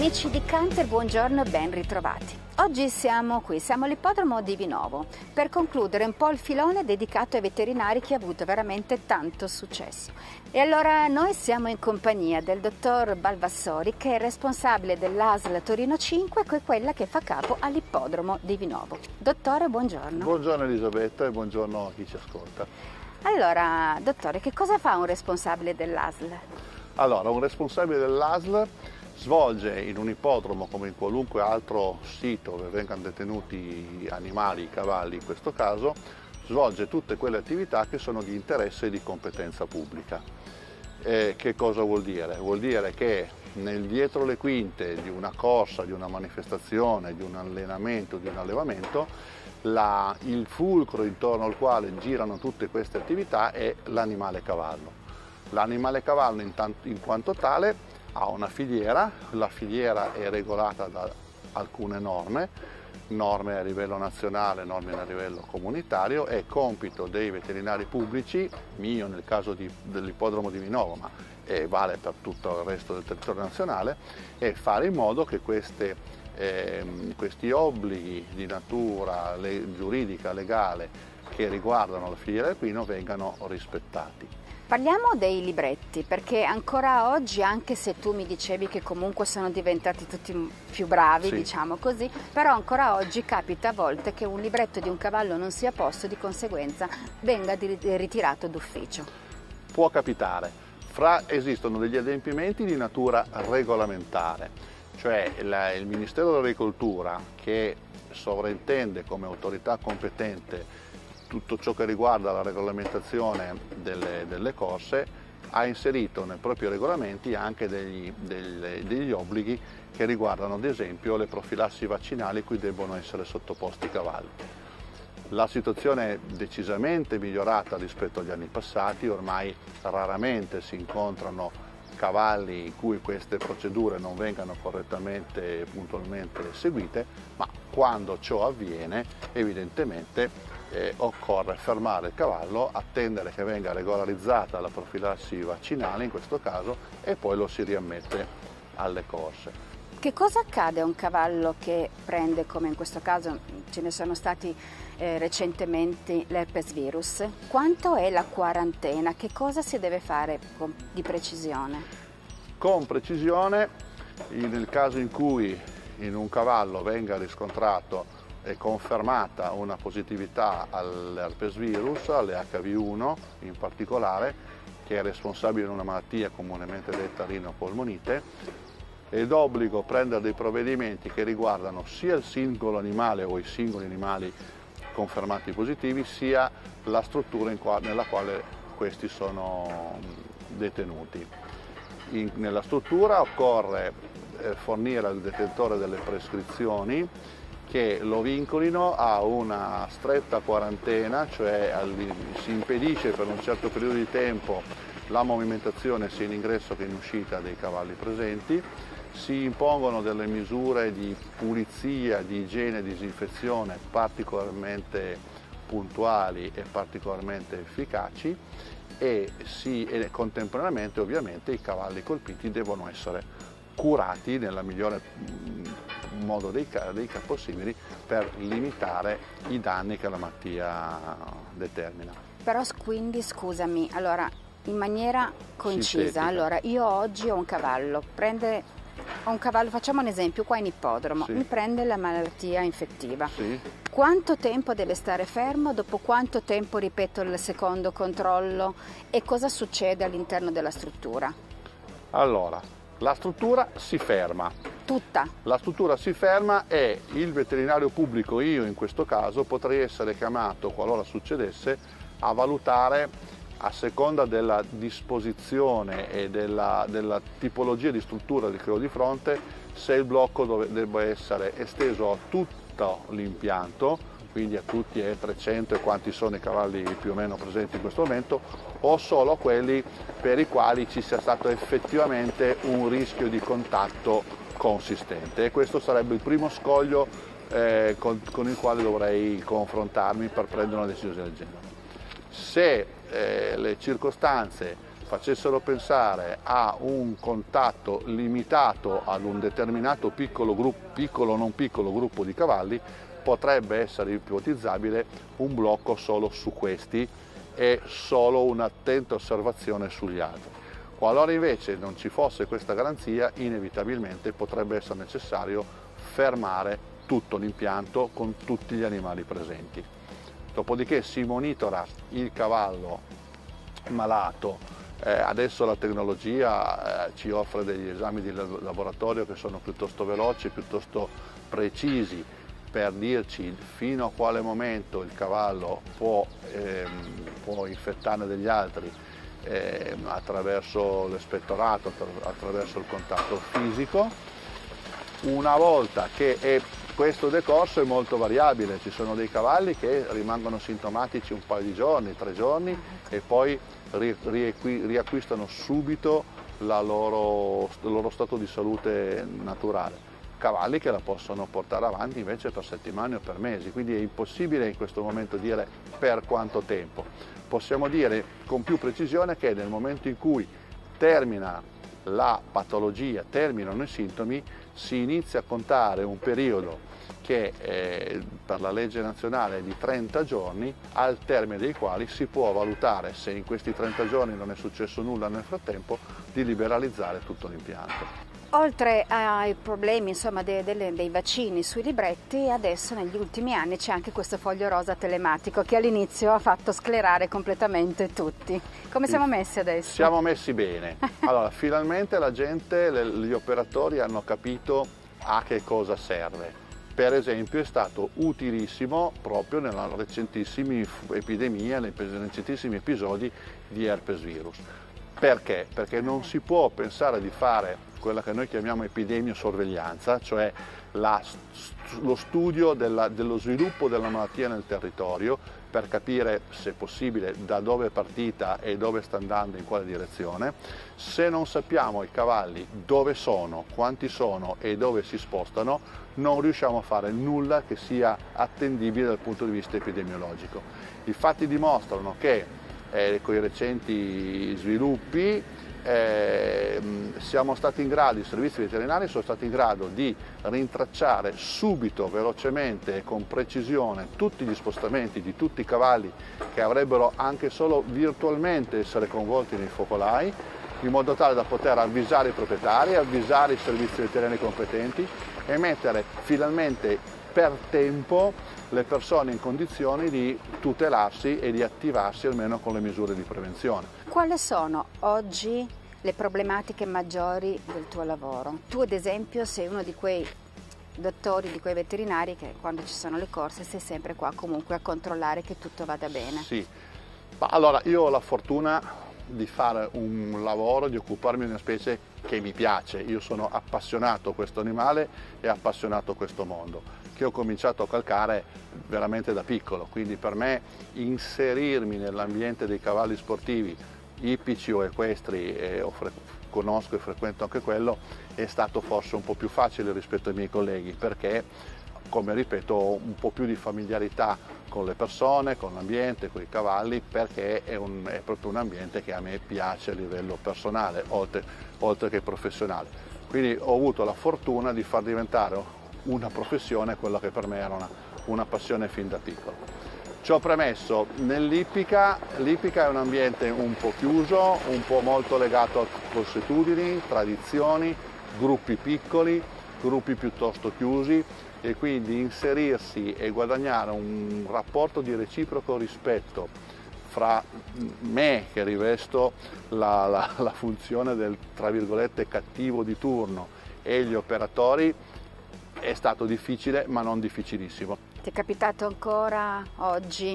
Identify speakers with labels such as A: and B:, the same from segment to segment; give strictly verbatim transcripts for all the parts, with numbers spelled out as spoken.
A: Amici di Canter, buongiorno e ben ritrovati. Oggi siamo qui, siamo all'ippodromo di Vinovo per concludere un po' il filone dedicato ai veterinari che ha avuto veramente tanto successo. E allora noi siamo in compagnia del dottor Balvassori, che è responsabile dell'A S L Torino cinque, che è quella che fa capo all'ippodromo di Vinovo. Dottore, buongiorno.
B: Buongiorno Elisabetta e buongiorno a chi ci ascolta.
A: Allora, dottore, che cosa fa un responsabile dell'A S L?
B: Allora, un responsabile dell'A S L svolge in un ippodromo come in qualunque altro sito dove vengano detenuti animali, cavalli in questo caso, svolge tutte quelle attività che sono di interesse e di competenza pubblica. Eh, che cosa vuol dire? Vuol dire che nel dietro le quinte di una corsa, di una manifestazione, di un allenamento, di un allevamento, la, il fulcro intorno al quale girano tutte queste attività è l'animale cavallo. L'animale cavallo in, tanto, in quanto tale ha una filiera, la filiera è regolata da alcune norme, norme a livello nazionale, norme a livello comunitario. È compito dei veterinari pubblici, mio nel caso dell'ippodromo di Vinovo, ma eh, vale per tutto il resto del territorio nazionale, è fare in modo che queste, eh, questi obblighi di natura le, giuridica, legale, che riguardano la filiera equino vengano rispettati.
A: Parliamo dei libretti, perché ancora oggi, anche se tu mi dicevi che comunque sono diventati tutti più bravi, sì, diciamo così, però ancora oggi capita a volte che un libretto di un cavallo non sia a posto, di conseguenza venga ritirato d'ufficio.
B: Può capitare. Fra, esistono degli adempimenti di natura regolamentare, cioè il, il Ministero dell'Agricoltura, che sovrintende come autorità competente tutto ciò che riguarda la regolamentazione delle, delle corse, ha inserito nei propri regolamenti anche degli, degli, degli obblighi che riguardano ad esempio le profilassi vaccinali cui debbono essere sottoposti i cavalli. La situazione è decisamente migliorata rispetto agli anni passati, ormai raramente si incontrano cavalli in cui queste procedure non vengano correttamente e puntualmente seguite, ma quando ciò avviene evidentemente Eh, occorre fermare il cavallo, attendere che venga regolarizzata la profilassi vaccinale in questo caso e poi lo si riammette alle corse.
A: Che cosa accade a un cavallo che prende, come in questo caso ce ne sono stati eh, recentemente, l'herpes virus? Quanto è la quarantena? Che cosa si deve fare con, di precisione?
B: Con precisione, nel caso in cui in un cavallo venga riscontrato è confermata una positività all'herpes virus, alle H V uno in particolare, che è responsabile di una malattia comunemente detta rinopolmonite, è d'obbligo prendere dei provvedimenti che riguardano sia il singolo animale o i singoli animali confermati positivi, sia la struttura in qua, nella quale questi sono detenuti. In, nella struttura occorre eh, fornire al detentore delle prescrizioni che lo vincolino a una stretta quarantena, cioè si impedisce per un certo periodo di tempo la movimentazione sia in ingresso che in uscita dei cavalli presenti, si impongono delle misure di pulizia, di igiene e disinfezione particolarmente puntuali e particolarmente efficaci e, si, e contemporaneamente ovviamente i cavalli colpiti devono essere curati nella migliore modo dei, dei possibili per limitare i danni che la malattia determina.
A: Però quindi scusami, allora in maniera concisa,
B: sintetica.
A: Allora io oggi ho un cavallo, prende, ho un cavallo, facciamo un esempio qua in ippodromo, sì, mi prende la malattia infettiva.
B: Sì.
A: Quanto tempo deve stare fermo? Dopo quanto tempo ripeto il secondo controllo e cosa succede all'interno della struttura?
B: Allora, la struttura si ferma.
A: Tutta?
B: La struttura si ferma e il veterinario pubblico, io in questo caso, potrei essere chiamato, qualora succedesse, a valutare a seconda della disposizione e della, della tipologia di struttura che ho di fronte, se il blocco dove, debba essere esteso a tutto l'impianto, quindi a tutti e trecento e quanti sono i cavalli più o meno presenti in questo momento, o solo quelli per i quali ci sia stato effettivamente un rischio di contatto consistente. E questo sarebbe il primo scoglio eh, con, con il quale dovrei confrontarmi per prendere una decisione del genere. Se eh, le circostanze facessero pensare a un contatto limitato ad un determinato piccolo gruppo, piccolo o non piccolo gruppo di cavalli, potrebbe essere ipotizzabile un blocco solo su questi e solo un'attenta osservazione sugli altri. Qualora invece non ci fosse questa garanzia, inevitabilmente potrebbe essere necessario fermare tutto l'impianto con tutti gli animali presenti. Dopodiché si monitora il cavallo malato. Eh, adesso la tecnologia eh, ci offre degli esami di laboratorio che sono piuttosto veloci, piuttosto precisi, per dirci fino a quale momento il cavallo può, ehm, può infettare degli altri eh, attraverso l'espettorato, attraverso il contatto fisico. Una volta che è questo decorso è molto variabile, ci sono dei cavalli che rimangono sintomatici un paio di giorni, tre giorni e poi riacquistano subito la loro, il loro stato di salute naturale. Cavalli che la possono portare avanti invece per settimane o per mesi, quindi è impossibile in questo momento dire per quanto tempo. Possiamo dire con più precisione che nel momento in cui termina la patologia, terminano i sintomi, si inizia a contare un periodo che eh, per la legge nazionale è di trenta giorni, al termine dei quali si può valutare, se in questi trenta giorni non è successo nulla nel frattempo, di liberalizzare tutto l'impianto.
A: Oltre ai problemi insomma, dei, dei, dei vaccini sui libretti, adesso negli ultimi anni c'è anche questo foglio rosa telematico che all'inizio ha fatto sclerare completamente tutti. Come siamo messi adesso?
B: Siamo messi bene. Allora, finalmente la gente, gli operatori hanno capito a che cosa serve. Per esempio è stato utilissimo proprio nella recentissima epidemia, nei recentissimi episodi di herpes virus. Perché? Perché non si può pensare di fare quella che noi chiamiamo epidemiosorveglianza, cioè la, lo studio della, dello sviluppo della malattia nel territorio per capire, se possibile, da dove è partita e dove sta andando, in quale direzione. Se non sappiamo i cavalli dove sono, quanti sono e dove si spostano, non riusciamo a fare nulla che sia attendibile dal punto di vista epidemiologico. I fatti dimostrano che eh, con i recenti sviluppi Eh, siamo stati in grado, i servizi veterinari sono stati in grado di rintracciare subito, velocemente e con precisione tutti gli spostamenti di tutti i cavalli che avrebbero anche solo virtualmente essere coinvolti nei focolai, in modo tale da poter avvisare i proprietari, avvisare i servizi veterinari competenti e mettere finalmente per tempo le persone in condizioni di tutelarsi e di attivarsi almeno con le misure di prevenzione.
A: Quali sono oggi le problematiche maggiori del tuo lavoro? Tu ad esempio sei uno di quei dottori, di quei veterinari che quando ci sono le corse sei sempre qua comunque a controllare che tutto vada bene.
B: Sì, ma allora io ho la fortuna di fare un lavoro, di occuparmi di una specie che mi piace. Io sono appassionato a questo animale e appassionato a questo mondo, che ho cominciato a calcare veramente da piccolo, quindi per me inserirmi nell'ambiente dei cavalli sportivi, ippici o equestri, e ho conosco e frequento anche quello, è stato forse un po' più facile rispetto ai miei colleghi, perché, come ripeto, ho un po' più di familiarità con le persone, con l'ambiente, con i cavalli, perché è, un, è proprio un ambiente che a me piace a livello personale, oltre, oltre che professionale. Quindi ho avuto la fortuna di far diventare una professione quella che per me era una, una passione fin da piccolo. Ciò premesso, nell'ippica, l'ippica è un ambiente un po' chiuso, un po' molto legato a consuetudini, tradizioni, gruppi piccoli, gruppi piuttosto chiusi, e quindi inserirsi e guadagnare un rapporto di reciproco rispetto fra me, che rivesto la, la, la funzione del, tra virgolette, cattivo di turno, e gli operatori, è stato difficile, ma non difficilissimo.
A: Ti è capitato ancora oggi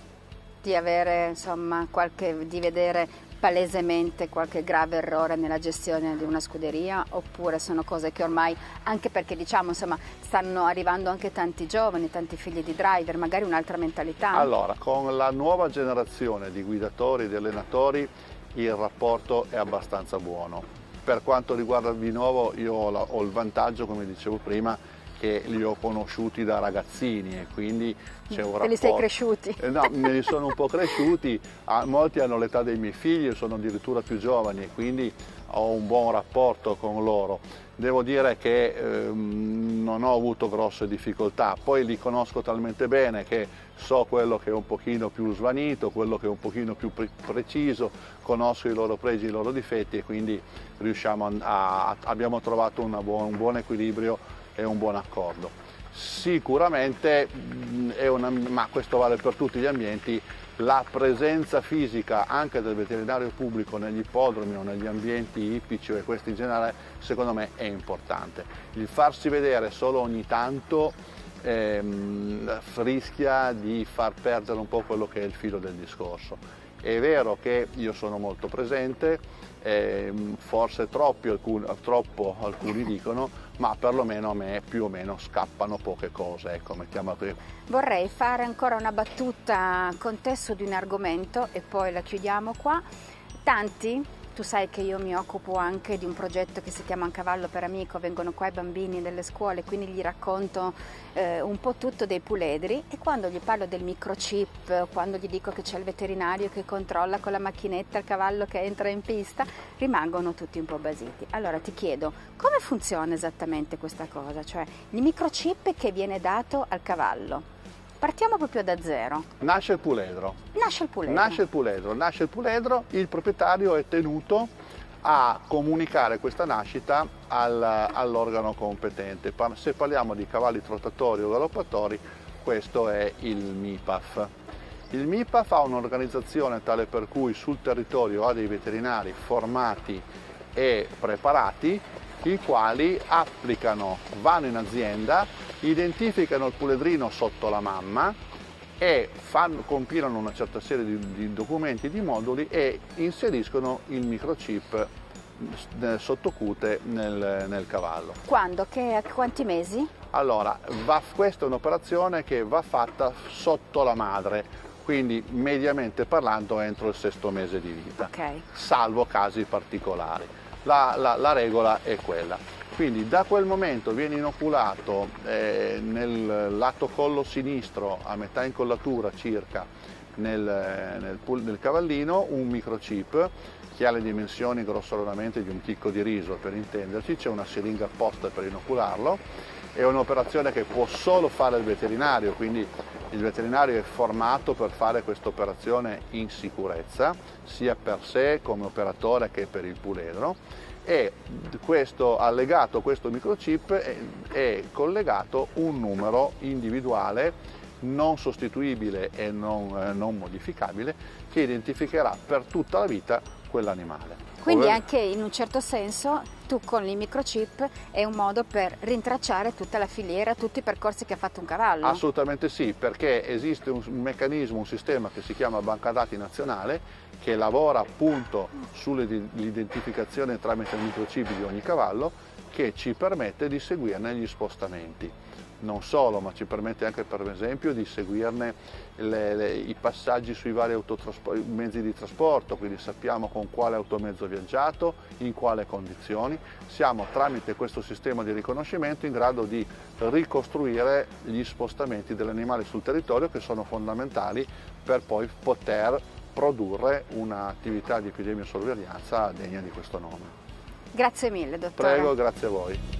A: di avere, insomma, qualche, di vedere palesemente qualche grave errore nella gestione di una scuderia, oppure sono cose che ormai, anche perché diciamo, insomma, stanno arrivando anche tanti giovani, tanti figli di driver, magari un'altra mentalità?
B: Allora, con la nuova generazione di guidatori e di allenatori il rapporto è abbastanza buono. Per quanto riguarda il Vinovo, io ho, la, ho il vantaggio, come dicevo prima, che li ho conosciuti da ragazzini e quindi c'è un rapporto.
A: Te li sei cresciuti?
B: Eh, no, me li sono un po' cresciuti, ah, molti hanno l'età dei miei figli, sono addirittura più giovani e quindi ho un buon rapporto con loro. Devo dire che ehm, non ho avuto grosse difficoltà, poi li conosco talmente bene che so quello che è un pochino più svanito, quello che è un pochino più pre preciso, conosco i loro pregi e i loro difetti e quindi riusciamo a, a, abbiamo trovato una buon, un buon equilibrio e un buon accordo. Sicuramente, è una, ma questo vale per tutti gli ambienti, la presenza fisica anche del veterinario pubblico negli ippodromi o negli ambienti ippici e questi in generale, secondo me è importante. Il farsi vedere solo ogni tanto ehm, rischia di far perdere un po' quello che è il filo del discorso. È vero che io sono molto presente, ehm, forse troppi, alcuni, troppo alcuni dicono, ma perlomeno a me più o meno scappano poche cose, ecco, mettiamola così.
A: Vorrei fare ancora una battuta con te su di un argomento e poi la chiudiamo qua. Tanti, tu sai che io mi occupo anche di un progetto che si chiama Un cavallo per amico, vengono qua i bambini delle scuole, quindi gli racconto eh, un po' tutto dei puledri e quando gli parlo del microchip, quando gli dico che c'è il veterinario che controlla con la macchinetta il cavallo che entra in pista, rimangono tutti un po' basiti. Allora ti chiedo, come funziona esattamente questa cosa? Cioè il microchip che viene dato al cavallo? Partiamo proprio da zero.
B: Nasce il puledro.
A: Nasce il puledro.
B: Nasce il puledro, nasce il puledro, il proprietario è tenuto a comunicare questa nascita al, all'organo competente. Se parliamo di cavalli trottatori o galoppatori, questo è il MIPAF. Il MIPAF ha un'organizzazione tale per cui sul territorio ha dei veterinari formati e preparati, i quali applicano, vanno in azienda, identificano il puledrino sotto la mamma e fanno, compilano una certa serie di, di documenti, di moduli e inseriscono il microchip sottocute nel, nel cavallo.
A: Quando? Che, a quanti mesi?
B: Allora, va, questa è un'operazione che va fatta sotto la madre, quindi mediamente parlando entro il sesto mese di vita,
A: okay.
B: Salvo casi particolari. La, la, la regola è quella. Quindi da quel momento viene inoculato eh, nel lato collo sinistro, a metà incollatura circa, nel, nel, nel cavallino, un microchip che ha le dimensioni grossolanamente di un chicco di riso, per intenderci, c'è una siringa apposta per inocularlo, è un'operazione che può solo fare il veterinario, quindi il veterinario è formato per fare questa operazione in sicurezza, sia per sé come operatore che per il puledro, e questo allegato, questo microchip è, è collegato un numero individuale non sostituibile e non, eh, non modificabile che identificherà per tutta la vita quell'animale.
A: Quindi
B: Ovvero...
A: anche in un certo senso tu con il microchip è un modo per rintracciare tutta la filiera, tutti i percorsi che ha fatto un cavallo?
B: Assolutamente sì, perché esiste un meccanismo, un sistema che si chiama banca dati nazionale che lavora appunto sull'identificazione tramite il microchip di ogni cavallo che ci permette di seguirne gli spostamenti. Non solo, ma ci permette anche per esempio di seguirne le, le, i passaggi sui vari mezzi di trasporto, quindi sappiamo con quale automezzo ha viaggiato, in quale condizioni. Siamo tramite questo sistema di riconoscimento in grado di ricostruire gli spostamenti dell'animale sul territorio che sono fondamentali per poi poter produrre un'attività di epidemiosorveglianza degna di questo nome.
A: Grazie mille, dottore.
B: Prego, grazie a voi.